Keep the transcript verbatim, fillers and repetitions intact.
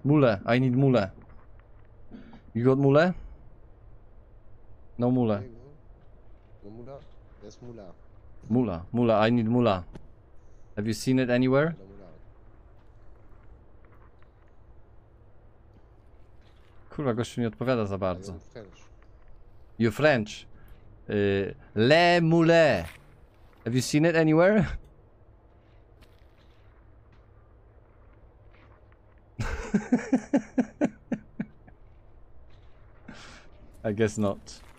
Mule, I need mule. You got mule? No mule. No mula? There's mula. Mula, mula, I need mula. Have you seen it anywhere? No mula. Kurwa, gościu nie odpowiada za I bardzo. am French. You French. Y, Le mule. Have you seen it anywhere? I guess not.